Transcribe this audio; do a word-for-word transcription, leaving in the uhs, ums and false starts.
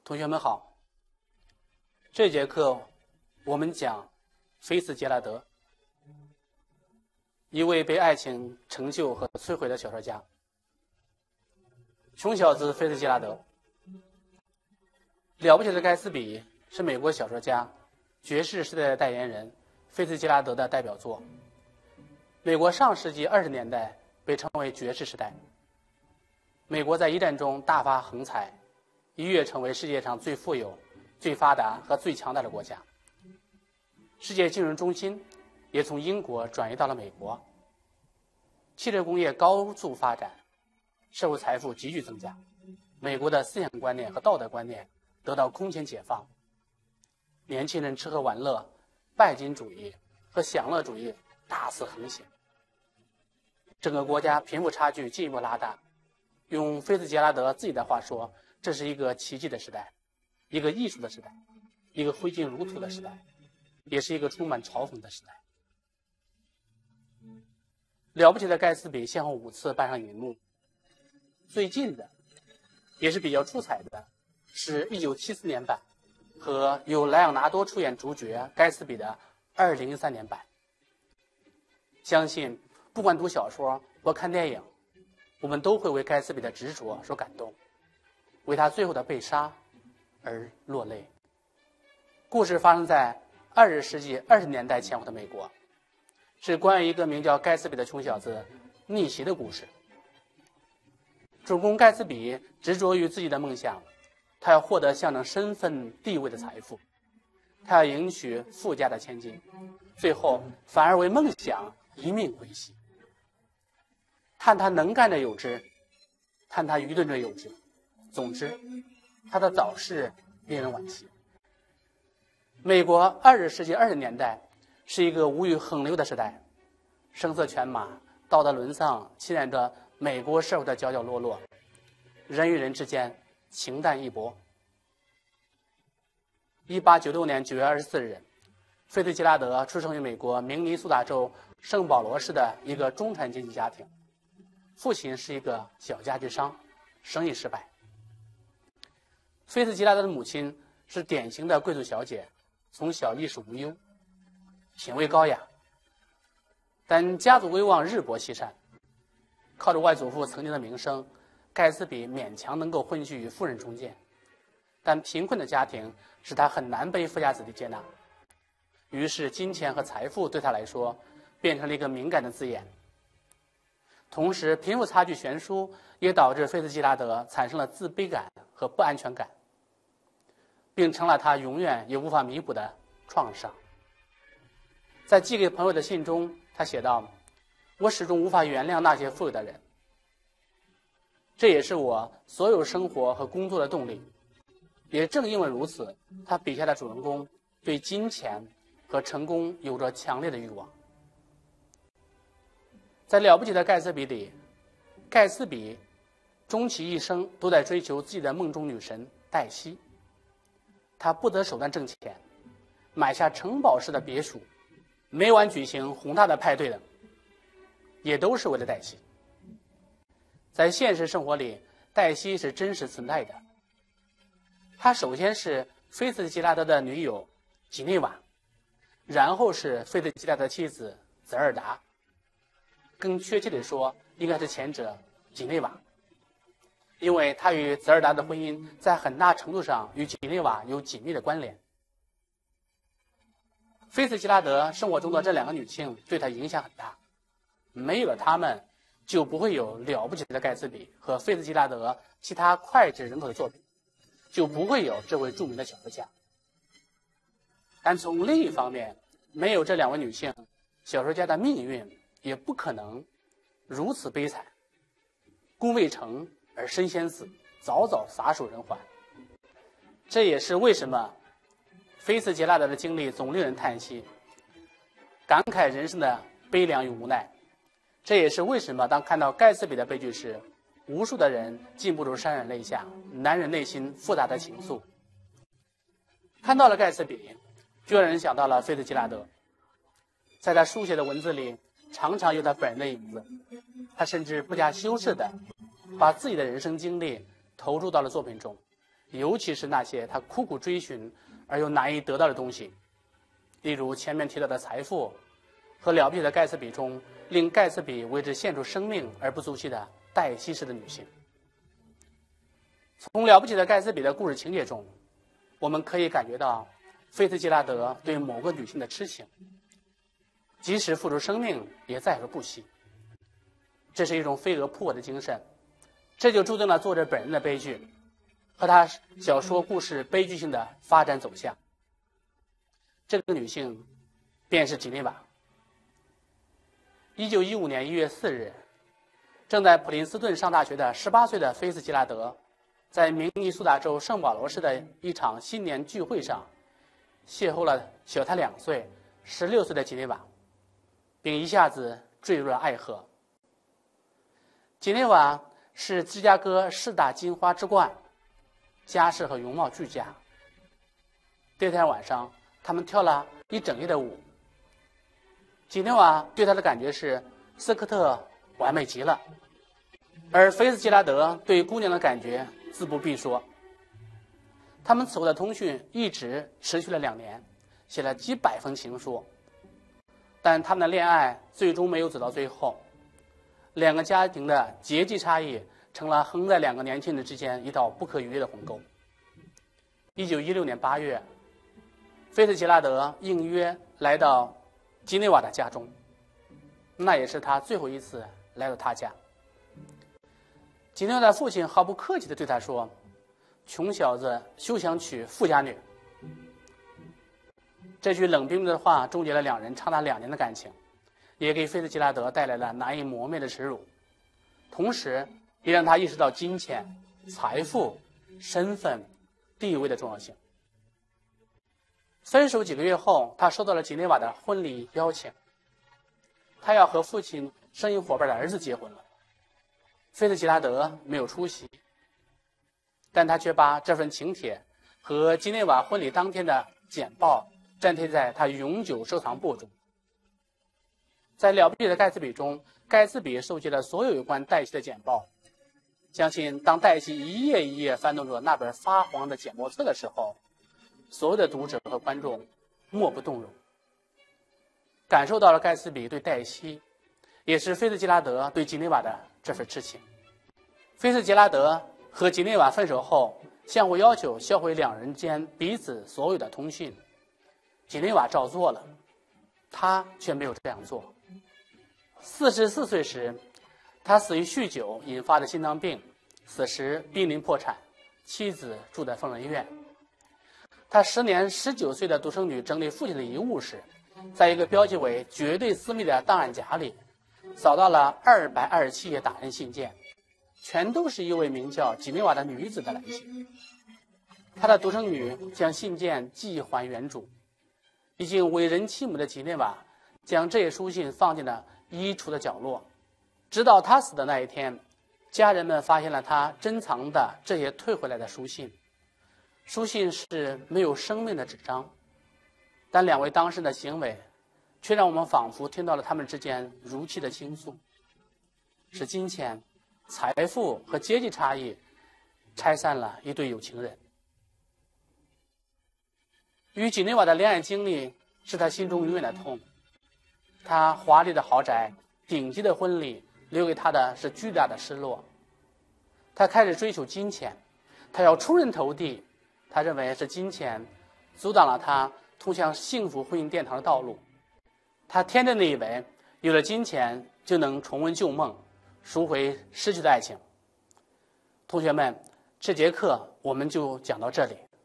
同学们好，这节课我们讲菲茨杰拉德，一位被爱情成就和摧毁的小说家。穷小子菲茨杰拉德，了不起的盖茨比是美国小说家、爵士时代的代言人菲茨杰拉德的代表作。美国上世纪二十年代被称为爵士时代。美国在一战中大发横财，一跃成为世界上最富有、最发达和最强大的国家。世界金融中心也从英国转移到了美国。汽车工业高速发展，社会财富急剧增加，美国的思想观念和道德观念得到空前解放。年轻人吃喝玩乐、拜金主义和享乐主义大肆横行，整个国家贫富差距进一步拉大。用菲茨杰拉德自己的话说，这是一个奇迹的时代，一个艺术的时代，一个挥金如土的时代，也是一个充满嘲讽的时代。了不起的盖茨比先后五次搬上荧幕，最近的也是比较出彩的是一九七四年版和由莱昂纳多出演主角盖茨比的二零一三年版。相信不管读小说或看电影，我们都会为盖茨比的执着所感动，为他最后的被杀而落泪。故事发生在二十世纪二十年代前后的美国，是关于一个名叫盖茨比的穷小子逆袭的故事。主公盖茨比执着于自己的梦想，他要获得象征身份地位的财富，他要迎娶富家的千金，最后反而为梦想一命归西。叹他能干者有之，叹他愚钝者有之。总之，他的早逝令人惋惜。美国二十世纪二十年代是一个无与横流的时代，声色犬马、道德沦丧侵染着美国社会的角角落落，人与人之间情淡义薄。一八九六年九月二十四日，菲茨杰拉德出生于美国明尼苏达州圣保罗市的一个中产阶级家庭。父亲是一个小家具商，生意失败。菲茨杰拉德的母亲是典型的贵族小姐，从小衣食无忧，品味高雅。但家族威望日薄西山，靠着外祖父曾经的名声，盖茨比勉强能够混迹于富人中间。但贫困的家庭使他很难被富家子弟接纳，于是金钱和财富对他来说变成了一个敏感的字眼。同时，贫富差距悬殊也导致菲茨杰拉德产生了自卑感和不安全感，并成了他永远也无法弥补的创伤。在寄给朋友的信中，他写道：“我始终无法原谅那些富有的人，这也是我所有生活和工作的动力。”也正因为如此，他笔下的主人公对金钱和成功有着强烈的欲望。在了不起的盖茨比里，盖茨比终其一生都在追求自己的梦中女神黛西。他不择手段挣钱，买下城堡式的别墅，每晚举行宏大的派对的，也都是为了黛西。在现实生活里，黛西是真实存在的。她首先是菲茨杰拉德的女友吉内瓦，然后是菲茨杰拉德的妻子泽尔达。更确切地说，应该是前者吉内瓦，因为他与泽尔达的婚姻在很大程度上与吉内瓦有紧密的关联。菲茨杰拉德生活中的这两个女性对他影响很大，没有了她们，就不会有了不起的盖茨比和菲茨杰拉德其他脍炙人口的作品，就不会有这位著名的小说家。但从另一方面，没有这两位女性，小说家的命运也不可能如此悲惨，功未成而身先死，早早撒手人寰。这也是为什么菲茨杰拉德的经历总令人叹息，感慨人生的悲凉与无奈。这也是为什么当看到盖茨比的悲剧时，无数的人禁不住潸然泪下，男人内心复杂的情愫。看到了盖茨比，就让人想到了菲茨杰拉德，在他书写的文字里常常有他本人的影子。他甚至不加修饰的把自己的人生经历投入到了作品中， 尤其是那些他苦苦追寻而又难以得到的东西，例如前面提到的财富，和了不起的盖茨比中令盖茨比为之献出生命而不足惜的黛西式的女性。从了不起的盖茨比的故事情节中，我们可以感觉到菲茨杰拉德对某个女性的痴情，即使付出生命也在所不惜。这是一种飞蛾扑火的精神，这就注定了作者本人的悲剧和他小说故事悲剧性的发展走向。这个女性便是吉内瓦。一九一五年一月四日，正在普林斯顿上大学的十八岁的菲茨杰拉德，在明尼苏达州圣保罗市的一场新年聚会上，邂逅了小他两岁、十六岁的吉内瓦，并一下子坠入了爱河。吉内瓦是芝加哥四大金花之冠，家世和容貌俱佳。第二天晚上，他们跳了一整夜的舞。吉内瓦对他的感觉是斯科特完美极了，而菲茨杰拉德对姑娘的感觉自不必说。他们此后的通讯一直持续了两年，写了几百封情书，但他们的恋爱最终没有走到最后。两个家庭的阶级差异成了横在两个年轻人之间一道不可逾越的鸿沟。一九一六年八月，菲茨杰拉德应约来到吉内瓦的家中，那也是他最后一次来到他家。吉内瓦的父亲毫不客气地对他说：“穷小子休想娶富家女。”这句冷冰冰的话终结了两人长达两年的感情，也给菲茨杰拉德带来了难以磨灭的耻辱，同时也让他意识到金钱、财富、身份、地位的重要性。分手几个月后，他收到了吉内瓦的婚礼邀请，他要和父亲生意伙伴的儿子结婚了。菲茨杰拉德没有出席，但他却把这份请帖和吉内瓦婚礼当天的简报粘贴在他永久收藏簿中。在了不起的盖茨比中，盖茨比收集了所有有关黛西的简报。相信当黛西一页一页翻动着那本发黄的简墨册的时候，所有的读者和观众莫不动容，感受到了盖茨比对黛西，也是菲茨杰拉德对吉内瓦的这份痴情。菲茨杰拉德和吉内瓦分手后，相互要求销毁两人间彼此所有的通讯。吉内瓦照做了，他却没有这样做。四十四岁时，他死于酗酒引发的心脏病，死时濒临破产，妻子住在疯人院。他时年十九岁的独生女整理父亲的遗物时，在一个标记为绝对私密的档案夹里，找到了二百二十七页打印信件，全都是一位名叫吉内瓦的女子的来信。他的独生女将信件寄还原主，已经为人妻母的吉内瓦将这些书信放进了衣橱的角落，直到他死的那一天，家人们发现了他珍藏的这些退回来的书信。书信是没有生命的纸张，但两位当事人的行为却让我们仿佛听到了他们之间如泣的倾诉。是金钱、财富和阶级差异拆散了一对有情人。与吉内瓦的恋爱经历是他心中永远的痛。他华丽的豪宅、顶级的婚礼留给他的是巨大的失落。他开始追求金钱，他要出人头地。他认为是金钱阻挡了他通向幸福婚姻殿堂的道路。他天真的以为有了金钱就能重温旧梦，赎回失去的爱情。同学们，这节课我们就讲到这里。